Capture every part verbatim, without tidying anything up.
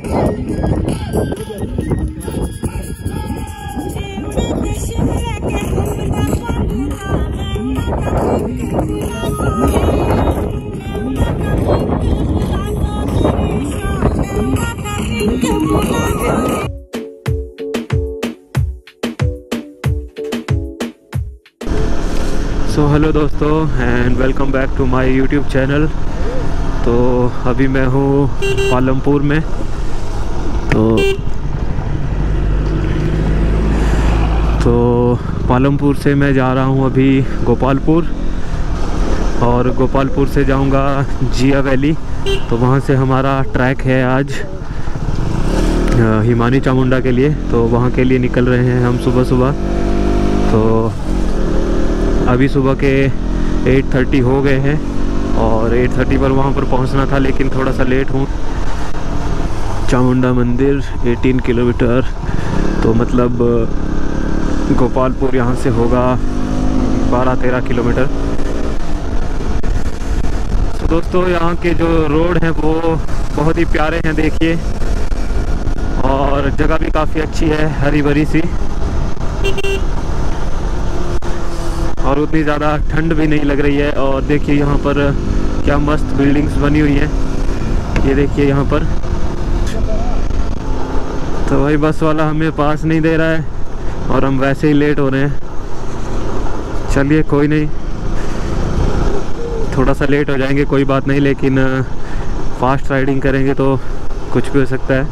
सो hello दोस्तों and welcome back to my YouTube channel. तो अभी मैं हूँ पालमपुर में। तो तो पालमपुर से मैं जा रहा हूँ अभी गोपालपुर, और गोपालपुर से जाऊँगा जिया वैली। तो वहाँ से हमारा ट्रैक है आज हिमानी चामुंडा के लिए। तो वहाँ के लिए निकल रहे हैं हम सुबह सुबह। तो अभी सुबह के आठ तीस हो गए हैं और आठ तीस पर वहाँ पर पहुँचना था, लेकिन थोड़ा सा लेट हूँ। चामुंडा मंदिर अठारह किलोमीटर, तो मतलब गोपालपुर यहाँ से होगा बारह तेरह किलोमीटर। तो दोस्तों यहाँ के जो रोड हैं वो बहुत ही प्यारे हैं, देखिए, और जगह भी काफ़ी अच्छी है, हरी भरी सी, और उतनी ज़्यादा ठंड भी नहीं लग रही है। और देखिए यहाँ पर क्या मस्त बिल्डिंग्स बनी हुई हैं, ये देखिए यहाँ पर। तो भाई बस वाला हमें पास नहीं दे रहा है और हम वैसे ही लेट हो रहे हैं। चलिए कोई नहीं, थोड़ा सा लेट हो जाएंगे, कोई बात नहीं, लेकिन फास्ट राइडिंग करेंगे तो कुछ भी हो सकता है।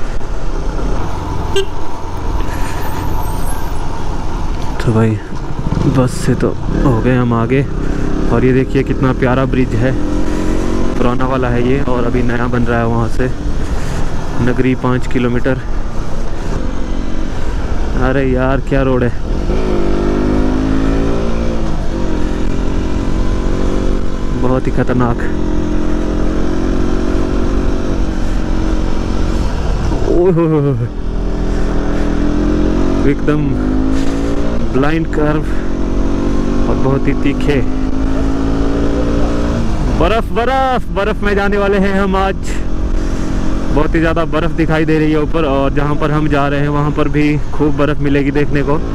तो भाई बस से तो हो गए हम आगे। और ये देखिए कितना प्यारा ब्रिज है, पुराना वाला है ये, और अभी नया बन रहा है वहाँ से। नगरी पाँच किलोमीटर। अरे यार क्या रोड है, बहुत ही खतरनाक। ओह एकदम ब्लाइंड कर्व और बहुत ही तीखे। बर्फ बर्फ बर्फ में जाने वाले हैं हम आज। बहुत ही ज़्यादा बर्फ़ दिखाई दे रही है ऊपर, और जहाँ पर हम जा रहे हैं वहाँ पर भी खूब बर्फ़ मिलेगी देखने को।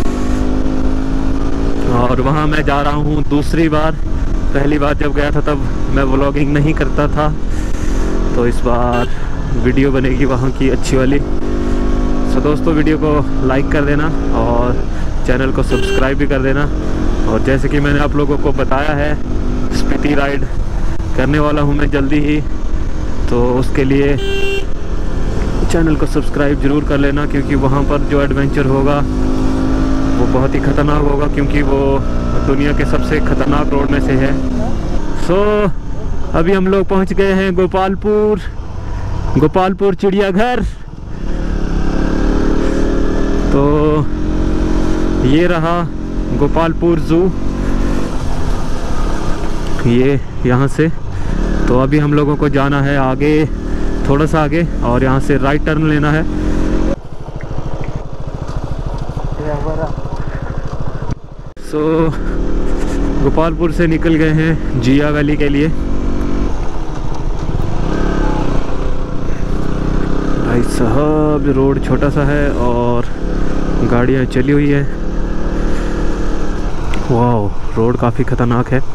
और वहाँ मैं जा रहा हूँ दूसरी बार। पहली बार जब गया था तब मैं व्लॉगिंग नहीं करता था, तो इस बार वीडियो बनेगी वहाँ की अच्छी वाली। तो दोस्तों वीडियो को लाइक कर देना और चैनल को सब्सक्राइब भी कर देना। और जैसे कि मैंने आप लोगों को बताया है, स्पीति राइड करने वाला हूँ मैं जल्दी ही, तो उसके लिए चैनल को सब्सक्राइब ज़रूर कर लेना, क्योंकि वहाँ पर जो एडवेंचर होगा वो बहुत ही ख़तरनाक होगा, क्योंकि वो दुनिया के सबसे ख़तरनाक रोड में से है। सो अभी हम लोग पहुँच गए हैं गोपालपुर, गोपालपुर चिड़ियाघर। तो ये रहा गोपालपुर ज़ू, ये यहाँ से। तो अभी हम लोगों को जाना है आगे, थोड़ा सा आगे, और यहाँ से राइट टर्न लेना है। सो गोपालपुर से निकल गए हैं जिया वैली के लिए। भाई साहब रोड छोटा सा है और गाड़ियाँ चली हुई है। वाह रोड काफ़ी ख़तरनाक है।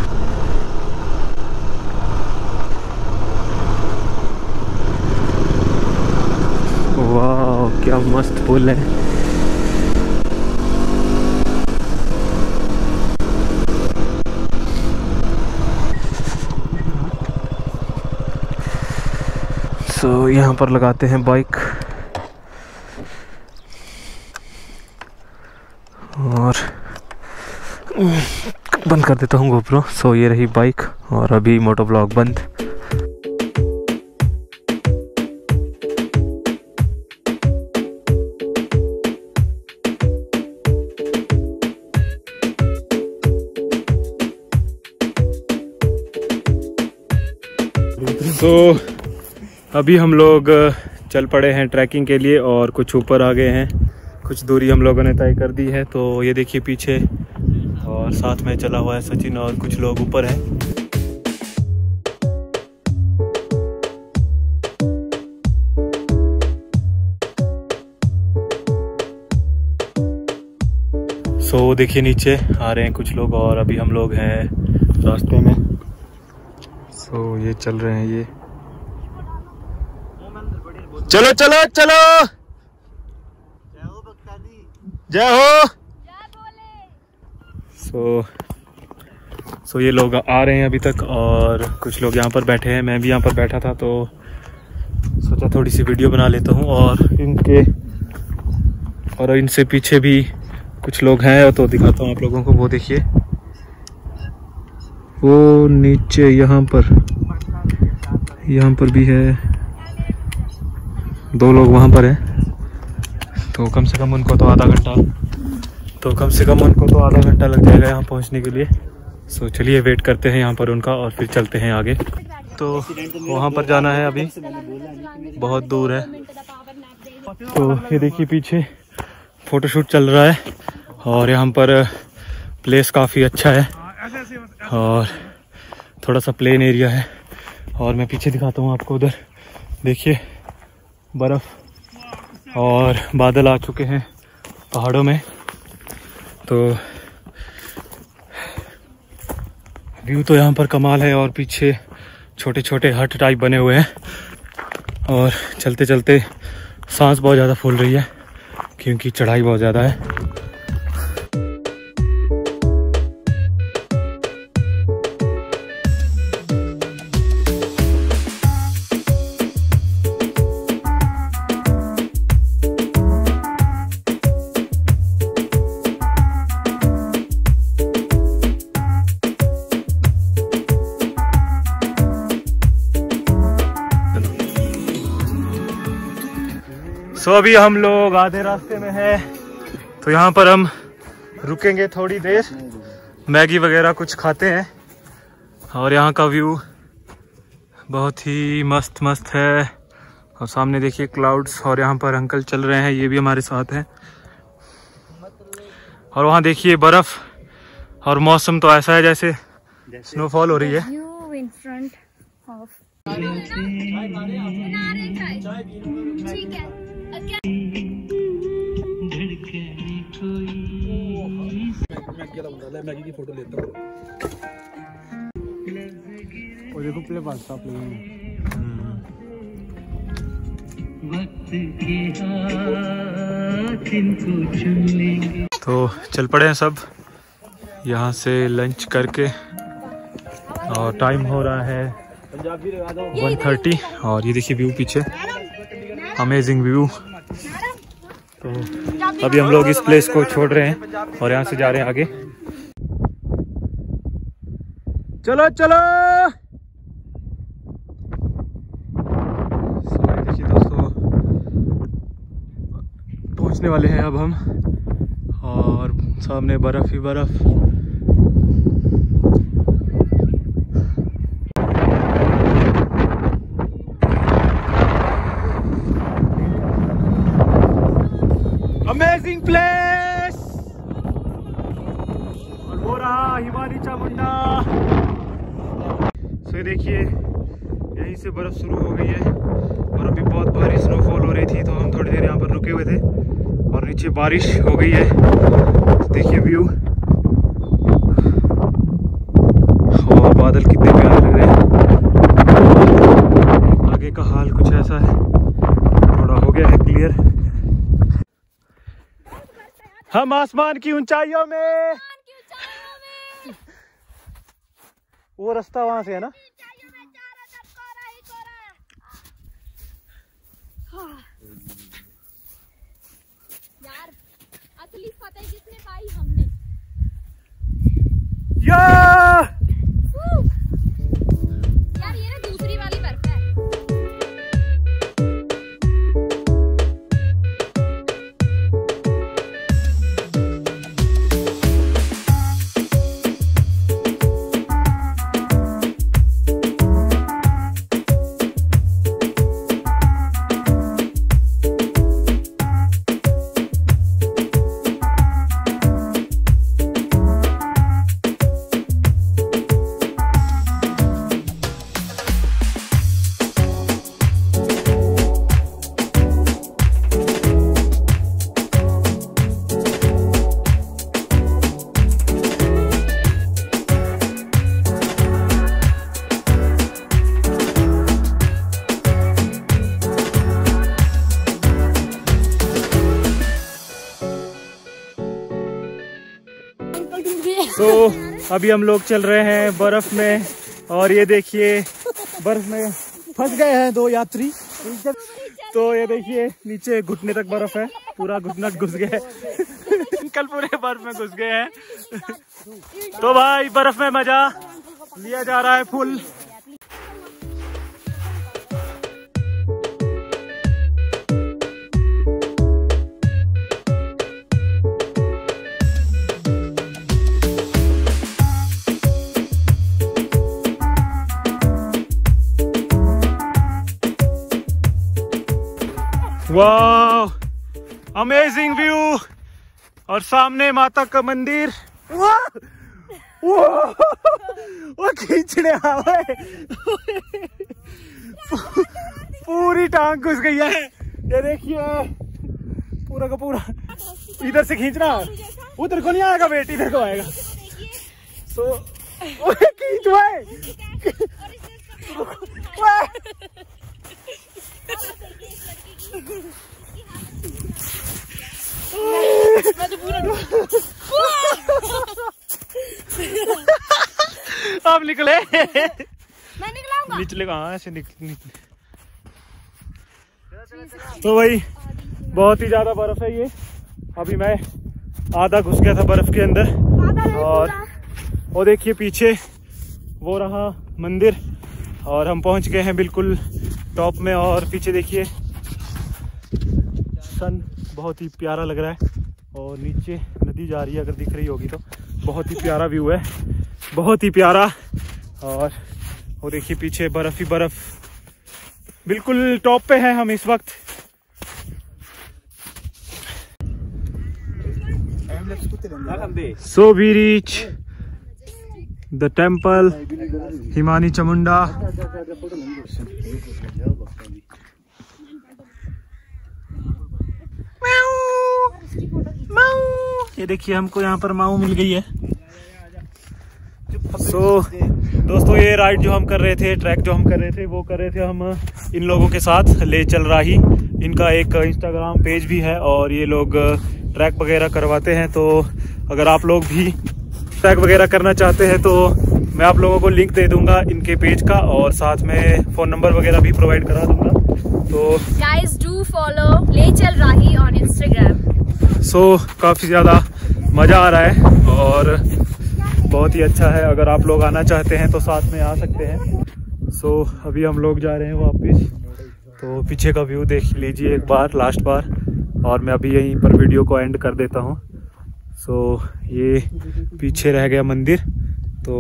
वाह क्या मस्त पुल है। सो so, यहाँ पर लगाते हैं बाइक और बंद कर देता हूँ गोप्रो। सो so, ये रही बाइक और अभी मोटो ब्लॉग बंद। तो अभी हम लोग चल पड़े हैं ट्रैकिंग के लिए और कुछ ऊपर आ गए हैं। कुछ दूरी हम लोगों ने तय कर दी है। तो ये देखिए पीछे, और साथ में चला हुआ है सचिन और कुछ लोग ऊपर हैं। सो so, देखिए नीचे आ रहे हैं कुछ लोग और अभी हम लोग हैं रास्ते में। सो so, ये चल रहे हैं, ये चलो चलो चलो, जय हो। सो so, सो so, ये लोग आ रहे हैं अभी तक और कुछ लोग यहाँ पर बैठे हैं। मैं भी यहाँ पर बैठा था तो सोचा थोड़ी सी वीडियो बना लेता हूँ। और इनके और इनसे पीछे भी कुछ लोग हैं तो दिखाता हूँ आप लोगों को। वो देखिए, वो नीचे यहाँ पर यहाँ पर भी है, दो लोग वहाँ पर हैं। तो कम से कम उनको तो आधा घंटा तो कम से कम उनको तो आधा घंटा लग जाएगा यहाँ पहुँचने के लिए। सो चलिए वेट करते हैं यहाँ पर उनका और फिर चलते हैं आगे। तो वहाँ पर जाना है, अभी बहुत दूर है। तो ये देखिए पीछे फोटोशूट चल रहा है और यहाँ पर प्लेस काफ़ी अच्छा है और थोड़ा सा प्लेन एरिया है। और मैं पीछे दिखाता हूँ आपको, उधर देखिए बर्फ़ और बादल आ चुके हैं पहाड़ों में। तो व्यू तो यहाँ पर कमाल है और पीछे छोटे छोटे हट टाइप बने हुए हैं और चलते चलते सांस बहुत ज़्यादा फूल रही है क्योंकि चढ़ाई बहुत ज़्यादा है। सो so, अभी हम लोग आधे रास्ते में हैं तो यहाँ पर हम रुकेंगे थोड़ी देर, मैगी वगैरह कुछ खाते हैं। और यहाँ का व्यू बहुत ही मस्त मस्त है और सामने देखिए क्लाउड्स और यहाँ पर अंकल चल रहे हैं, ये भी हमारे साथ हैं। और वहाँ देखिए बर्फ़ और मौसम तो ऐसा है जैसे स्नोफॉल हो रही है। मैगी की फोटो लेता हूँ और देखो प्ले पास्ता प्ले तो चल पड़े हैं सब यहाँ से लंच करके और टाइम हो रहा है वन थर्टी। और ये देखिए व्यू पीछे, अमेजिंग व्यू। तो अभी हम लोग इस प्लेस को छोड़ रहे हैं और यहाँ से जा रहे हैं आगे। चलो चलो। देखिए दोस्तों पहुँचने वाले हैं अब हम और सामने बर्फ ही बर्फ। Amazing place. और वो रहा हिमानी चामुंडा। सो देखिए यहीं से बर्फ शुरू हो गई है और अभी बहुत भारी स्नोफॉल हो रही थी तो हम थोड़ी देर यहाँ पर रुके हुए थे और नीचे बारिश हो गई है। तो देखिए व्यू और बादल कितने प्यारे लग रहे हैं। आगे का हाल कुछ ऐसा है, थोड़ा हो गया है क्लियर। हम आसमान की ऊंचाइयों में, वो रास्ता वहां से है ना। यार असली फतेह किसने पाई? हमने। या यार ये ना दूसरी वाली बर्फ है। अभी हम लोग चल रहे हैं बर्फ में और ये देखिए बर्फ में फंस गए हैं दो यात्री। तो ये देखिए नीचे घुटने तक बर्फ है, पूरा घुटना घुस गया है। कल पूरे बर्फ में घुस गए हैं। तो भाई बर्फ में मजा लिया जा रहा है फुल। वाह, अमेजिंग व्यू। और सामने माता का मंदिर। वाह, वो खींचने आवे। पूरी टांग घुस गई है। ये देखिए पूरा का पूरा। इधर से खींचना, उधर को नहीं आएगा बेट, इधर को आएगा। सो खींच भाई। आप निकले। मैं निकलाऊंगा। निचले कहाँ ऐसे निकले, निकले। तो भाई बहुत ही ज्यादा बर्फ है ये। अभी मैं आधा घुस गया था बर्फ के अंदर। और वो देखिए पीछे वो रहा मंदिर और हम पहुंच गए हैं बिल्कुल टॉप में। और पीछे देखिए सन बहुत ही प्यारा लग रहा है और नीचे नदी जा रही है, अगर दिख रही होगी तो। बहुत ही प्यारा व्यू है, बहुत ही प्यारा। और वो देखिए पीछे बर्फ ही बर्फ, बिल्कुल टॉप पे है हम इस वक्त। So we reach the temple Himani Chamunda. ये देखिए हमको यहाँ पर माऊ मिल गई है। सो so, दोस्तों ये राइड जो हम कर रहे थे, ट्रैक जो हम कर रहे थे, वो कर रहे थे हम इन लोगों के साथ, ले चल रहा ही। इनका एक इंस्टाग्राम पेज भी है और ये लोग ट्रैक वगैरह करवाते हैं। तो अगर आप लोग भी ट्रैक वगैरह करना चाहते हैं तो मैं आप लोगों को लिंक दे दूंगा इनके पेज का और साथ में फ़ोन नंबर वगैरह भी प्रोवाइड करा दूंगा। तो गाइस डू फॉलो ले चल राही ऑन इंस्टाग्राम। सो काफ़ी ज़्यादा मज़ा आ रहा है और बहुत ही अच्छा है। अगर आप लोग आना चाहते हैं तो साथ में आ सकते हैं। सो so, अभी हम लोग जा रहे हैं वापस। तो पीछे का व्यू देख लीजिए एक बार, लास्ट बार। और मैं अभी यहीं पर वीडियो को एंड कर देता हूँ। सो so, ये पीछे रह गया मंदिर। तो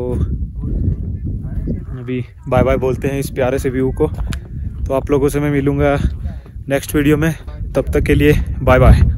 अभी बाय बाय बोलते हैं इस प्यारे से व्यू को। तो आप लोगों से मैं मिलूँगा नेक्स्ट वीडियो में, तब तक के लिए बाय बाय।